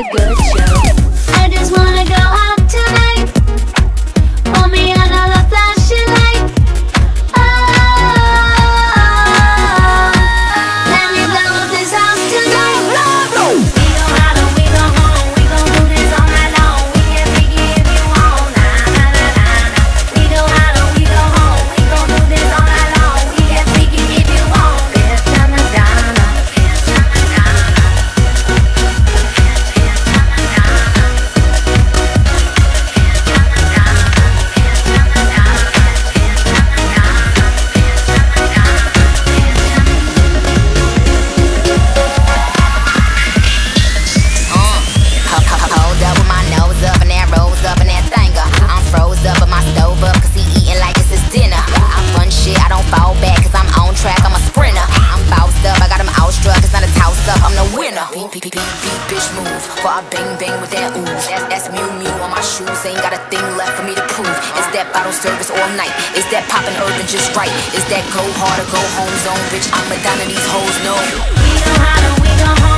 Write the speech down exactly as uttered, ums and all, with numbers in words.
a good show. I just wanna go out tonight. Hold me under the flashing light. Oh, let me blow up this house tonight. We go out and we go home. We gon' do this all night long. We get freaky if you want. Nah, nah, nah, nah, nah. We go out and we go home. We gon' do this all night long. We get freaky if you want. It's Madonna. It's Madonna. Hold up with my nose up and that rose up and that thinger. I'm froze up, but my stove up, cause he eating like it's his dinner. I run shit, I don't fall back, cause I'm on track, I'm a sprinter. I'm bounced up, I got him outstruck, it's not a toss up, I'm the winner. Beep, beep, beep, beep, bitch move, for I bang bang with that ooze. That's, that's Mew Mew on my shoes, ain't got a thing left for me to prove. It's that bottle service all night, it's that poppin' urban just right. It's that go hard or go home zone, bitch, I'm Madonna, these hoes know. We go out and we go home.